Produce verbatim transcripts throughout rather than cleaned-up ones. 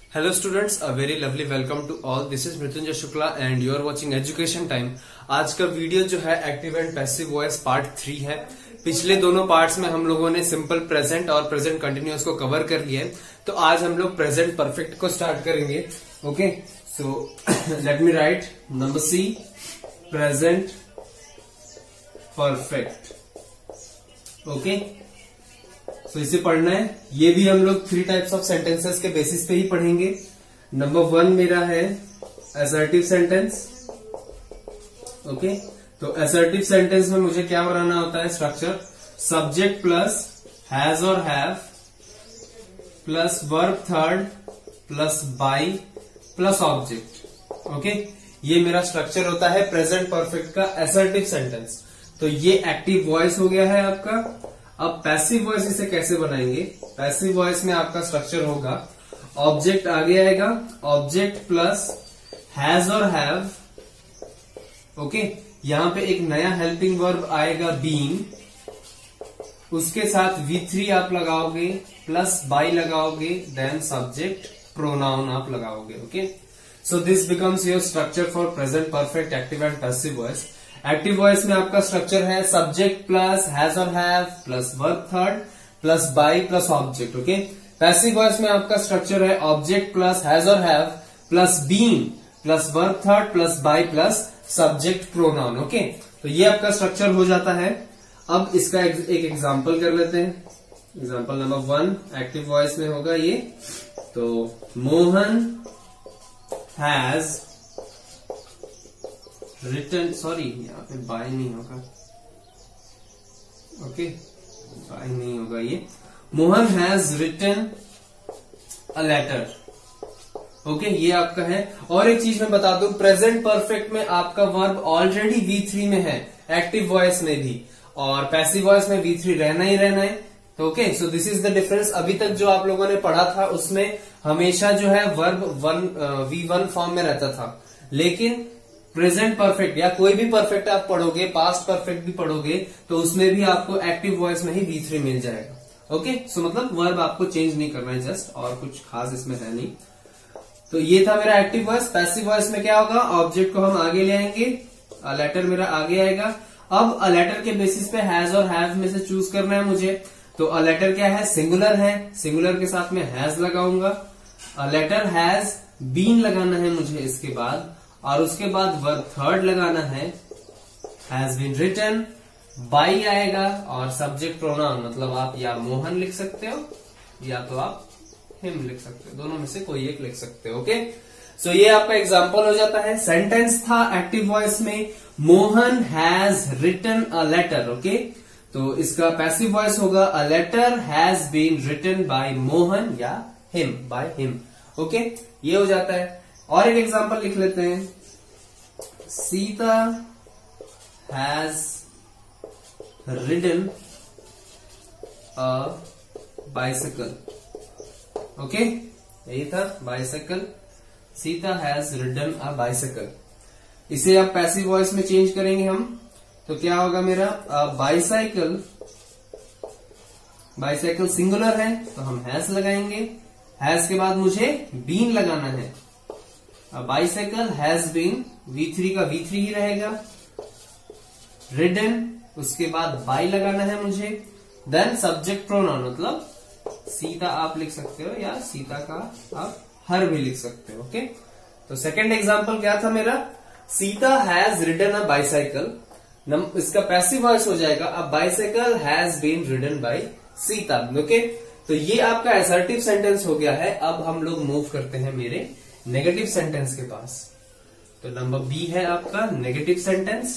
Hello students, a very lovely welcome to all. This is Mrityunjay Shukla and you are watching Education Time. आज का video जो है active and passive voice part three है। पिछले दोनों parts में हम लोगों ने सिंपल प्रेजेंट और प्रेजेंट कंटिन्यूअस को कवर कर लिया है, तो आज हम लोग प्रेजेंट परफेक्ट को स्टार्ट करेंगे। Okay, so let me write number C, present perfect. Okay, तो इसे पढ़ना है। ये भी हम लोग थ्री टाइप्स ऑफ सेंटेंसेस के बेसिस पे ही पढ़ेंगे। नंबर वन मेरा है असर्टिव सेंटेंस। ओके, तो असर्टिव सेंटेंस में मुझे क्या बनाना होता है? स्ट्रक्चर सब्जेक्ट प्लस हैज और have plus verb third plus by plus object. Okay, ये मेरा स्ट्रक्चर होता है प्रेजेंट परफेक्ट का असर्टिव सेंटेंस। तो ये एक्टिव वॉइस हो गया है आपका। अब पैसिव वॉइस इसे कैसे बनाएंगे? पैसिव वॉइस में आपका स्ट्रक्चर होगा ऑब्जेक्ट आगे आएगा, ऑब्जेक्ट प्लस हैज और हैव। ओके, यहां पे एक नया हेल्पिंग वर्ब आएगा बीइंग, उसके साथ वी थ्री आप लगाओगे प्लस बाई लगाओगे, देन सब्जेक्ट प्रोनाउन आप लगाओगे। Okay, so this becomes your structure for present perfect active and passive voice. Active voice में आपका स्ट्रक्चर है सब्जेक्ट प्लस हैज और have plus verb third plus by plus object. Okay, passive voice में आपका structure है object plus has और have plus being plus verb third plus by plus subject pronoun. Okay, तो ये आपका structure हो जाता है। अब इसका एक, एक एग्जाम्पल कर लेते हैं। Example number one active voice में होगा ये। तो मोहन हैज रिटर्न, सॉरी यहाँ पे बाय नहीं होगा। ओके, बाय नहीं होगा ये। Mohan has written a letter. Okay, ये आपका है। और एक चीज मैं बता दूं, प्रेजेंट परफेक्ट में आपका वर्ब ऑलरेडी वी थ्री में है, एक्टिव वॉइस में भी, और पैसिव वॉइस में वी थ्री रहना ही रहना है। तो okay, so this is the difference. अभी तक जो आप लोगों ने पढ़ा था उसमें हमेशा जो है verb one V one form में रहता था, लेकिन प्रेजेंट परफेक्ट या कोई भी परफेक्ट आप पढ़ोगे, पास्ट परफेक्ट भी पढ़ोगे, तो उसमें भी आपको एक्टिव वॉइस में ही वी थ्री मिल जाएगा। ओके, सो मतलब वर्ब आपको चेंज नहीं करना है जस्ट, और कुछ खास इसमें है नहीं। तो ये था मेरा एक्टिव वॉइस। पैसिव वॉइस में क्या होगा? ऑब्जेक्ट को हम आगे ले आएंगे, अ लेटर मेरा आगे आएगा। अब अ लेटर के बेसिस पे हैज और हैव में से चूज करना है मुझे। तो अ लेटर क्या है? सिंगुलर है, सिंगुलर के साथ में हैज लगाऊंगा। अ लेटर हैज बीन लगाना है मुझे इसके बाद, और उसके बाद वर्ब थर्ड लगाना है, हैज बीन रिटन। बाई आएगा और सब्जेक्ट प्रोनाउन, मतलब आप या मोहन लिख सकते हो या तो आप हिम लिख सकते हो, दोनों में से कोई एक लिख सकते हो। ओके, सो ये आपका एग्जांपल हो जाता है। सेंटेंस था एक्टिव वॉइस में Mohan has written a letter. Okay, तो इसका पैसिव वॉइस होगा a letter has been written by Mohan या हिम, बाय हिम। ओके, ये हो जाता है। और एक एग्जांपल लिख लेते हैं। Sita has ridden a bicycle. Okay, यही था bicycle. Sita has ridden a bicycle. इसे आप पैसिव वॉइस में चेंज करेंगे हम, तो क्या होगा मेरा? बाइसाइकिल, बाइसाइकिल सिंगुलर है तो हम हैज लगाएंगे। हैज के बाद मुझे बीन लगाना है। Bicycle has been, V three का वी थ्री ही रहेगा। रिडन, उसके बाद बाई लगाना है मुझे। देन सब्जेक्ट प्रोनाउन, मतलब सीता आप लिख सकते हो या सीता का आप हर भी लिख सकते हो। ओके, तो सेकंड एग्जांपल क्या था मेरा? Sita has ridden a bicycle. इसका पैसिव वॉइस हो जाएगा a bicycle has been ridden by Sita. Okay, तो ये आपका असर्टिव सेंटेंस हो गया है। अब हम लोग मूव करते हैं मेरे नेगेटिव सेंटेंस के पास। तो नंबर बी है आपका नेगेटिव सेंटेंस।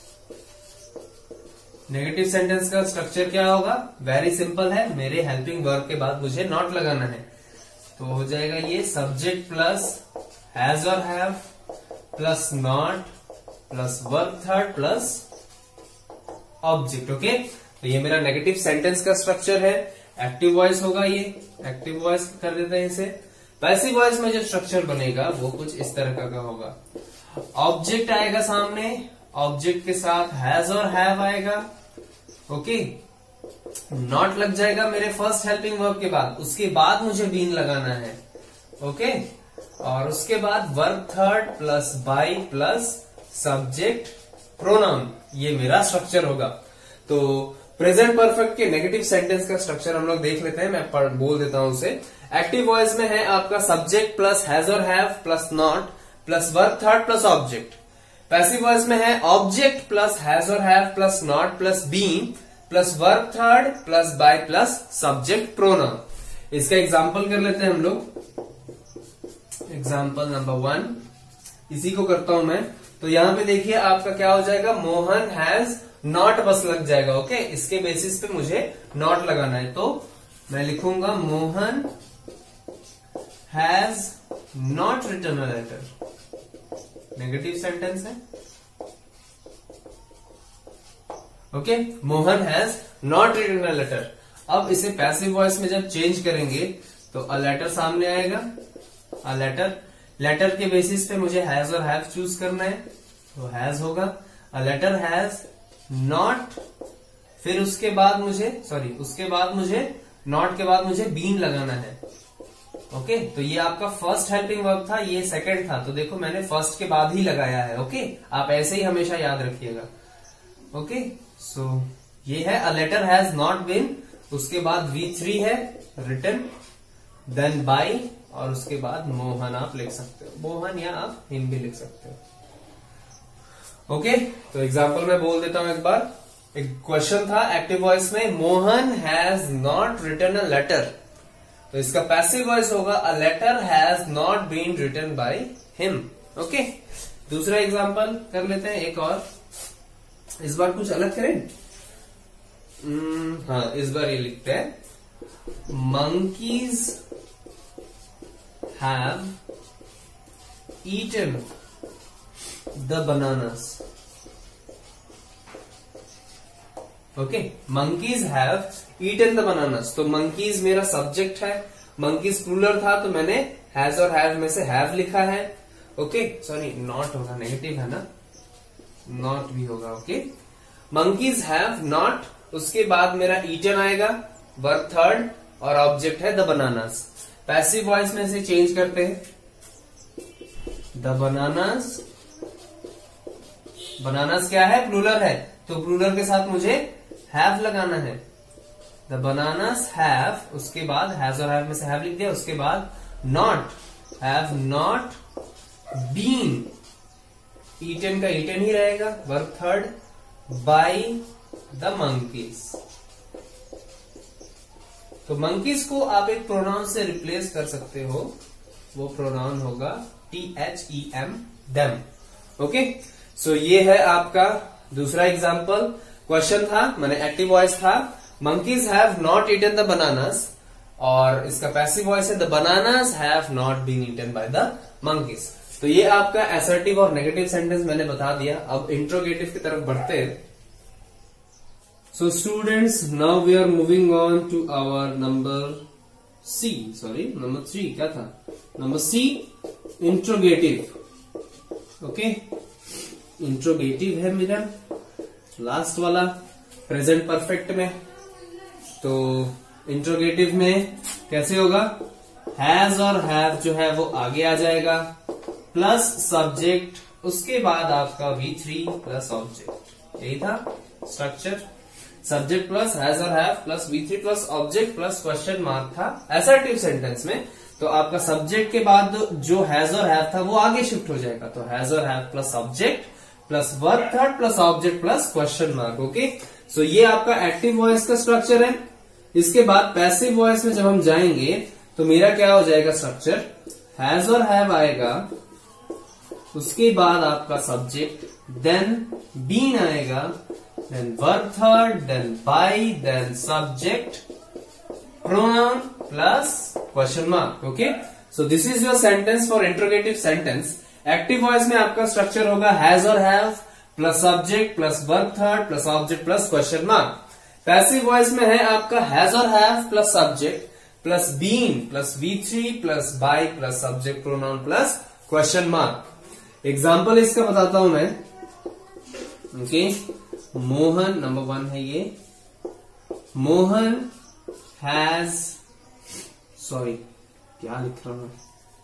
नेगेटिव सेंटेंस का स्ट्रक्चर क्या होगा? वेरी सिंपल है, मेरे हेल्पिंग वर्ब के बाद मुझे नॉट लगाना है, तो हो जाएगा ये सब्जेक्ट प्लस हैज और have plus not plus verb third plus object. Okay, तो ये मेरा नेगेटिव सेंटेंस का स्ट्रक्चर है। एक्टिव वॉइस होगा ये, एक्टिव वॉइस कर देते हैं इसे। पैसिव वॉइस में जो स्ट्रक्चर बनेगा वो कुछ इस तरह का होगा। ऑब्जेक्ट आएगा सामने, ऑब्जेक्ट के साथ हैज और हैव आएगा। ओके, नॉट लग जाएगा मेरे फर्स्ट हेल्पिंग वर्ब के बाद, उसके बाद मुझे बीन लगाना है। ओके, और उसके बाद verb third plus by plus subject pronoun, ये मेरा स्ट्रक्चर होगा। तो प्रेजेंट परफेक्ट के नेगेटिव सेंटेंस का स्ट्रक्चर हम लोग देख लेते हैं, मैं पढ़ बोल देता हूं उसे। एक्टिव वॉइस में है आपका सब्जेक्ट प्लस हैज और have plus not plus verb third plus object. Passive voice में है ऑब्जेक्ट प्लस हैज और have plus not plus being plus verb third plus by plus subject pronoun. इसका example कर लेते हैं हम लोग। एग्जाम्पल नंबर वन, इसी को करता हूं मैं। तो यहां पे देखिए आपका क्या हो जाएगा, मोहन हैज नॉट बस लग जाएगा। ओके, इसके बेसिस पे मुझे नॉट लगाना है, तो मैं लिखूंगा Mohan has not written a letter. Negative sentence है। Okay, Mohan has not written a letter. अब इसे पैसिव वॉइस में जब चेंज करेंगे तो अ लेटर सामने आएगा। अ लेटर, लेटर के बेसिस पे मुझे हैज और हैव चूज करना है, तो हैज होगा। अ लेटर हैज नॉट, फिर उसके बाद मुझे सॉरी उसके बाद मुझे नॉट के बाद मुझे बीन लगाना है। ओके, तो ये आपका फर्स्ट हेल्पिंग वर्ब था, ये सेकंड था, तो देखो मैंने फर्स्ट के बाद ही लगाया है। ओके, आप ऐसे ही हमेशा याद रखिएगा। ओके, सो ये है a letter has not been, उसके बाद वी थ्री है रिटन, देन बाय, और उसके बाद मोहन आप लिख सकते हो, मोहन या आप हिम भी लिख सकते हो। ओके okay, तो एग्जाम्पल मैं बोल देता हूं एक बार। एक क्वेश्चन था एक्टिव वॉइस में, Mohan has not written a letter, तो इसका पैसिव वॉइस होगा a letter has not been written by him. Okay, दूसरा एग्जाम्पल कर लेते हैं एक और। इस बार कुछ अलग करें। hmm, हाँ, इस बार ये लिखते हैं, monkeys have eaten the bananas. Okay, monkeys have eaten the bananas, तो मंकीज मेरा सब्जेक्ट है, मंकीज प्लूरल था तो मैंने हैज और हैव में से हैव लिखा है। ओके, सॉरी नॉट होगा, नेगेटिव है ना, नॉट भी होगा। ओके, मंकीज हैव नॉट, उसके बाद मेरा ईटन आएगा, वर्ब थर्ड, और ऑब्जेक्ट है द बनानास। पैसिव वॉइस में से चेंज करते हैं, द बनानास, बनानास क्या है, प्लूरल है, तो प्लूरल के साथ मुझे हैव लगाना है। द बनानास हैव, उसके बाद हैज और हैव में से हैव लिख दिया, उसके बाद not, have not been, eaten का ईटन ही रहेगा, verb third, by the monkeys. तो मंकीज को आप एक प्रोनाउन से रिप्लेस कर सकते हो, वो प्रोनाउन होगा T H E M, them. Okay, so ये है आपका दूसरा एग्जाम्पल। क्वेश्चन था, मैंने एक्टिव वॉइस था, monkeys have not eaten the bananas, और इसका पैसिव वॉइस है the bananas have not been eaten by the monkeys. तो ये आपका असर्टिव और नेगेटिव सेंटेंस मैंने बता दिया। अब इंट्रोगेटिव की तरफ बढ़ते हैं। So students, now we are moving on to our number C, sorry number three, क्या था, number C, interrogative. Okay, interrogative है मेरा लास्ट वाला प्रेजेंट परफेक्ट में। तो इंट्रोगेटिव में कैसे होगा, हैज और हैव जो है वो आगे आ जाएगा, प्लस सब्जेक्ट, उसके बाद आपका वी थ्री प्लस ऑब्जेक्ट। यही था स्ट्रक्चर, सब्जेक्ट प्लस हैज और have plus V three plus object plus question mark था असर्टिव सेंटेंस में। तो आपका सब्जेक्ट के बाद जो हैज और हैव था वो आगे शिफ्ट हो जाएगा, तो हैज और have plus subject plus verb third plus object plus question mark. Okay, so ये आपका एक्टिव वॉइस का स्ट्रक्चर है। इसके बाद पैसिव वॉइस में जब हम जाएंगे तो मेरा क्या हो जाएगा स्ट्रक्चर, हैज और हैव आएगा, उसके बाद आपका सब्जेक्ट, देन बीन आएगा, then verb third, then by, then subject pronoun plus question mark. Okay, so this is your sentence for interrogative sentence. Active voice में आपका स्ट्रक्चर होगा हैज और have plus subject plus verb third plus object plus question mark. Passive voice में है आपका has और have plus subject plus been plus V three plus by plus subject pronoun plus question mark. Example इसका बताता हूं मैं। Okay, Mohan number one है ये, मोहन हैज, सॉरी क्या लिख रहा हूं,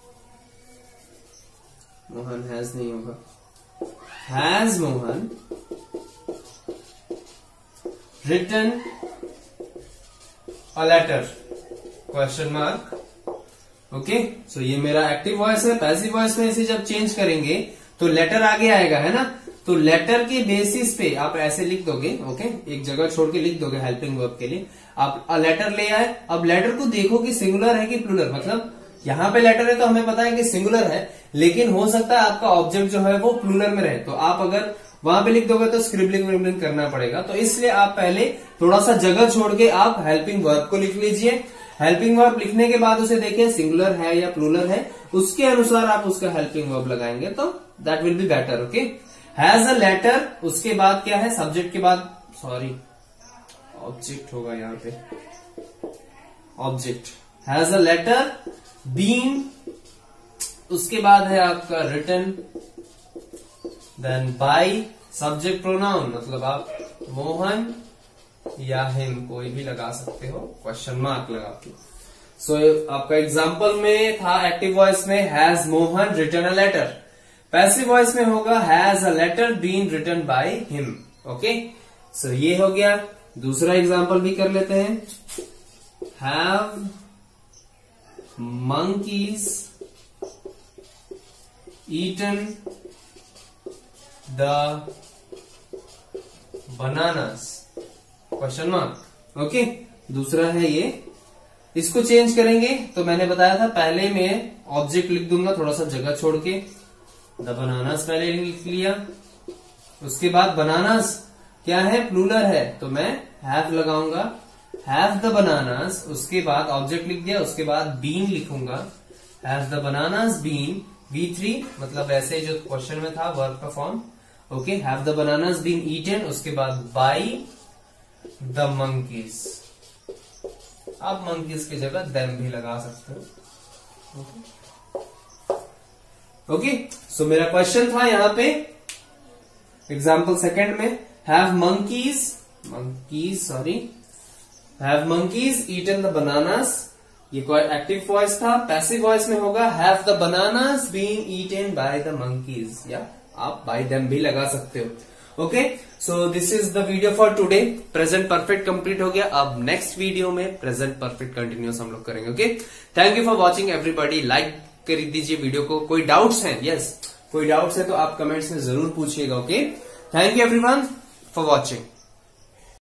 मोहन हैज नहीं होगा, has Mohan written a letter question mark. Okay, so ये मेरा एक्टिव वॉइस है। पैसिव वॉइस में इसे जब चेंज करेंगे तो लेटर आगे आएगा, है ना। तो लेटर के बेसिस पे आप ऐसे लिख दोगे, ओके, एक जगह छोड़ के लिख दोगे हेल्पिंग वर्ब के लिए। आप अ लेटर ले आए, अब लेटर को देखो कि सिंगुलर है कि प्लूरल, मतलब यहाँ पे लेटर है तो हमें पता है कि सिंगुलर है, लेकिन हो सकता है आपका ऑब्जेक्ट जो है वो प्लूरल में रहे, तो आप अगर वहां पे लिख दोगे तो स्क्रिबलिंग विबलिंग करना पड़ेगा। तो इसलिए आप पहले थोड़ा सा जगह छोड़ के आप हेल्पिंग वर्ब को लिख लीजिए। हेल्पिंग वर्ब लिखने के बाद उसे देखिए सिंगुलर है या प्लूरल है, उसके अनुसार आप उसका हेल्पिंग वर्ब लगाएंगे तो that will be better. Okay, has a letter, उसके बाद क्या है, सब्जेक्ट के बाद, सॉरी ऑब्जेक्ट होगा यहाँ पे, object has a letter been, उसके बाद है आपका written, then by, subject pronoun, मतलब आप मोहन या हिम कोई भी लगा सकते हो, क्वेश्चन मार्क लगा के। सो so, आपका एग्जाम्पल में था एक्टिव वॉइस में has Mohan written a letter, passive voice में होगा has a letter been written by him. Okay, so ये हो गया। दूसरा एग्जाम्पल भी कर लेते हैं, have monkeys eaten the bananas, question mark. Okay, दूसरा है ये, इसको चेंज करेंगे तो मैंने बताया था पहले मैं ऑब्जेक्ट लिख दूंगा थोड़ा सा जगह छोड़ के, द बनानास पहले लिख लिया, उसके बाद बनानास क्या है, प्लूरल है, तो मैं हैव लगाऊंगा, हैव द बनानास, उसके बाद ऑब्जेक्ट लिख दिया, उसके बाद बीन लिखूंगा, have the bananas been, V three, मतलब ऐसे जो क्वेश्चन में था वर्ब का form. Okay, have the bananas been eaten, उसके बाद बाय द मंकीज, आप मंकीज की जगह देम भी लगा सकते हो। ओके, सो मेरा क्वेश्चन था यहाँ पे एग्जाम्पल सेकंड में, have monkeys monkeys sorry have monkeys eaten the bananas, ये कोई एक्टिव वॉइस था। पैसिव वॉइस में होगा have the bananas been eaten by the monkeys, या आप बाय देम भी लगा सकते हो। Okay, so this is the video for today. Present perfect complete हो गया, अब नेक्स्ट वीडियो में प्रेजेंट परफेक्ट कंटिन्यूस हम लोग करेंगे। Okay, thank you for watching everybody, like कर दीजिए वीडियो को। कोई डाउट्स हैं, यस yes, कोई डाउट्स है तो आप कमेंट्स में जरूर पूछिएगा। Okay, thank you everyone for watching.